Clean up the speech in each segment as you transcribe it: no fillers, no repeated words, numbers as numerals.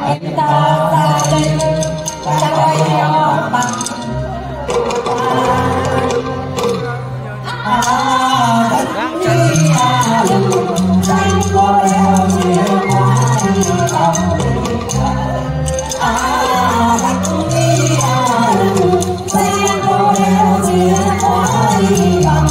anh ta ra đây trao nhau bằng đất đi lừng danh có đeo chìa khóa đi bằng đất đi lừng danh có đeo chìa khóa đi bằng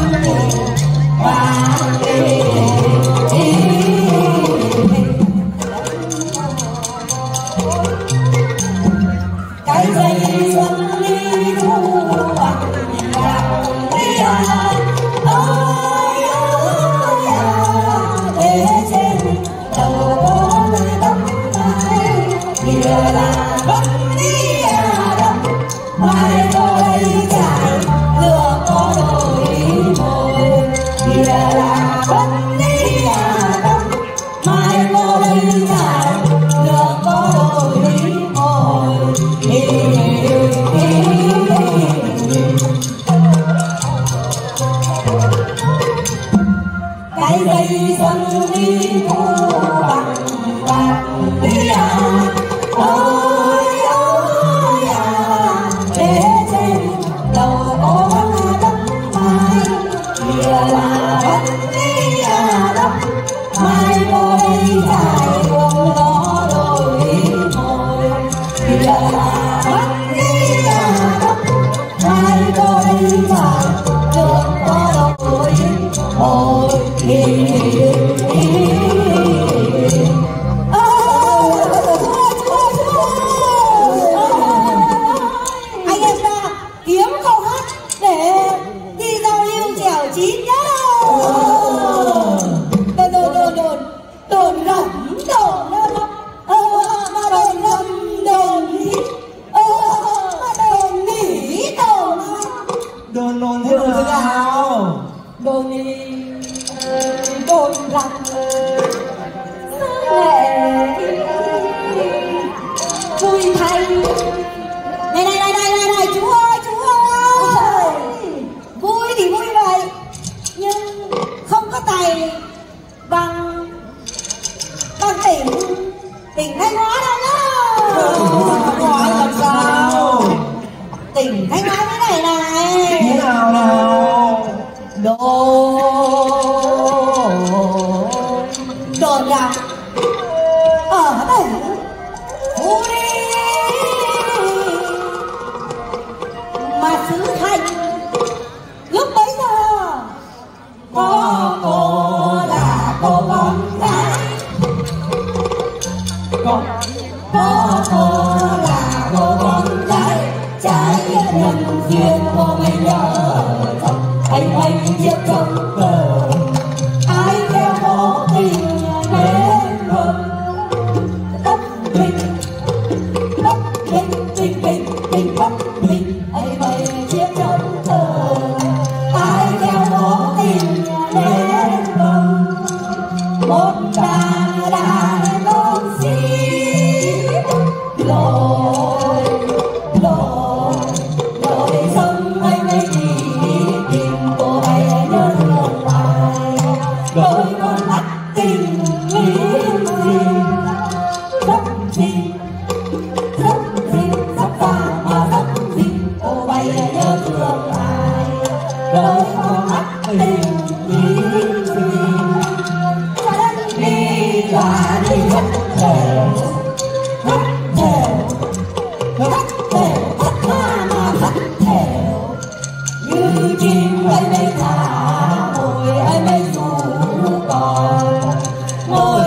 cái dây xuân đi thu bằng gạo đi ơi ơi để trên đầu có người tóc mai kia là vẫn đi đông mai có đây trải lửa có đôi môi kia là vẫn đi đông mai có đây trải lửa có đôi môi cái dây xuân đi thu bằng bạc đi ơi ơi để trên đầu có tóc mai kia là vẫn đi đông mai có đây dài buông gió đôi môi kia là vẫn đi đông mai có đây dài đường có đôi môi anh em ta kiếm câu hát để đi giao lưu chèo chín nhá. Đồn rầm đồn đồn rầm đồn nghỉ đồn thế nào đồn rằng vui thành này chú ơi vui thì vui vậy nhưng không có tài bằng tỉnh Thanh Hóa đâu nhá. Nói làm sao Tỉnh Thanh Hóa thế này thế nào đồn rằng ở tỉnh Phú Đi mà xứ Thanh lúc bấy giờ có cô là cô con gái có cô là cô con gái trái nhân duyên cô mới nhớ chồng anh chiếc chồng cờ ai theo cố tình đến hơn tóc bình tóc bình ấy vậy chiếc chồng cờ ai theo cố tình đến hơn một đàn con xin lỗi sông anh ấy đi tìm cô ấy nhớ thương ai đôi con mắt tình nguyện gì rất vàng mà rất xinh cô ấy nhớ thương ai đôi con mắt tình nguyện gì đi là đi rất thề thất hoa mà rất thề như chim ấy mới thả môi ấy mới rủ còn ngồi